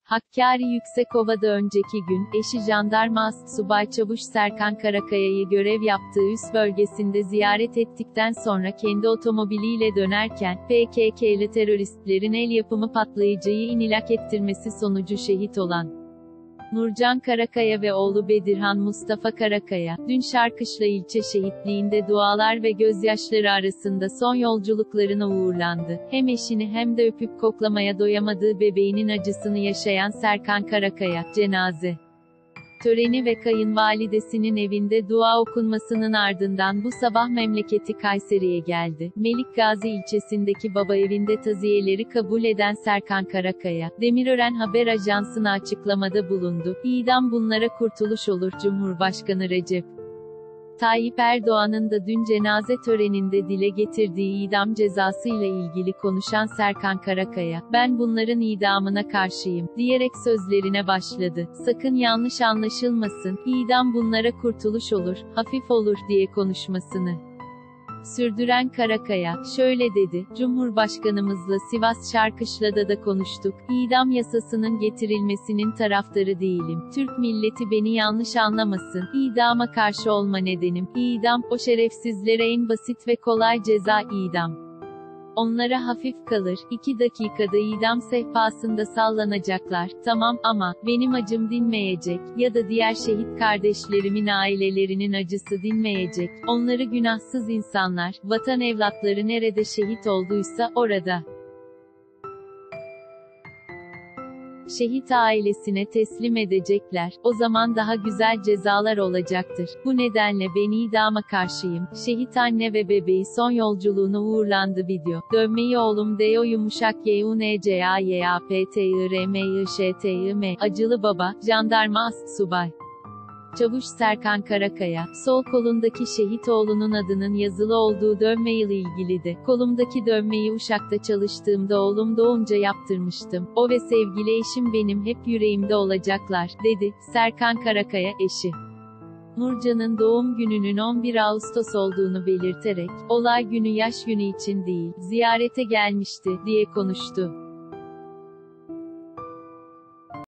Hakkari Yüksekova'da önceki gün, eşi jandarma astsubay çavuş Serkan Karakaya'yı görev yaptığı üs bölgesinde ziyaret ettikten sonra kendi otomobiliyle dönerken, PKK'lı teröristlerin el yapımı patlayıcıyı inilak ettirmesi sonucu şehit olan Nurcan Karakaya ve oğlu Bedirhan Mustafa Karakaya, dün Şarkışla ilçe şehitliğinde dualar ve gözyaşları arasında son yolculuklarına uğurlandı. Hem eşini hem de öpüp koklamaya doyamadığı bebeğinin acısını yaşayan Serkan Karakaya, cenaze töreni ve kayınvalidesinin evinde dua okunmasının ardından bu sabah memleketi Kayseri'ye geldi. Melikgazi ilçesindeki babaevinde taziyeleri kabul eden Serkan Karakaya, Demirören Haber Ajansı'na açıklamada bulundu. İdam bunlara kurtuluş olur. Cumhurbaşkanı Recep Tayyip Erdoğan'ın da dün cenaze töreninde dile getirdiği idam cezasıyla ilgili konuşan Serkan Karakaya, "Ben bunların idamına karşıyım," diyerek sözlerine başladı. "Sakın yanlış anlaşılmasın, idam bunlara kurtuluş olur, hafif olur," diye konuşmasını sürdüren Karakaya, şöyle dedi: "Cumhurbaşkanımızla Sivas Şarkışla'da da konuştuk. İdam yasasının getirilmesinin taraftarı değilim. Türk milleti beni yanlış anlamasın. İdama karşı olma nedenim, idam, o şerefsizlere en basit ve kolay ceza idam. Onlara hafif kalır, 2 dakikada idam sehpasında sallanacaklar, tamam, ama benim acım dinmeyecek, ya da diğer şehit kardeşlerimin ailelerinin acısı dinmeyecek. Onları günahsız insanlar, vatan evlatları nerede şehit olduysa, orada şehit ailesine teslim edecekler, o zaman daha güzel cezalar olacaktır. Bu nedenle ben idama karşıyım." Şehit anne ve bebeği son yolculuğuna uğurlandı. Video. Dövmeyi oğlum Deo yumuşak YUNCAYAPTIRMYIŞTIM. Acılı baba, jandarma astsubay çavuş Serkan Karakaya, sol kolundaki şehit oğlunun adının yazılı olduğu dövmeyle ilgili de, "Kolumdaki dövmeyi Uşak'ta çalıştığımda oğlum doğunca yaptırmıştım. O ve sevgili eşim benim hep yüreğimde olacaklar," dedi. Serkan Karakaya, eşi Nurcan'ın doğum gününün 11 Ağustos olduğunu belirterek, "Olay günü yaş günü için değil, ziyarete gelmişti," diye konuştu.